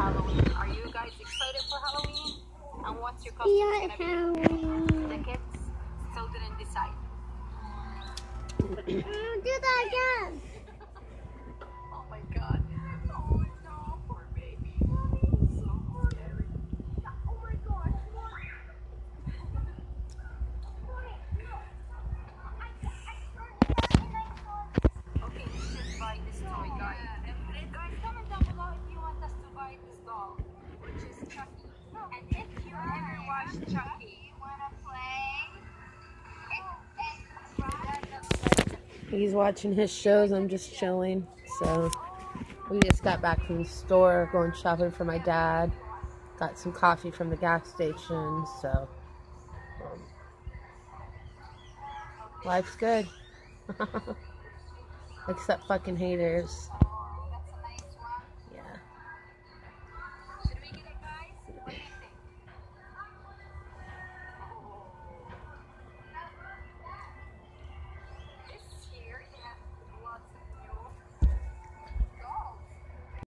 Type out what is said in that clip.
Halloween. Are you guys excited for Halloween? And what's your costume gonna be? The kids still didn't decide. Do that again. Oh my god. Oh no, poor baby. So scary. Oh my gosh. Okay, you should buy this toy, guys. Guys, comment down below if you want us to buy this doll, which is Chucky. And if you ever watched Chucky, wanna play? He's watching his shows. I'm just chilling. So we just got back from the store, going shopping for my dad. Got some coffee from the gas station. So life's good. Except fucking haters.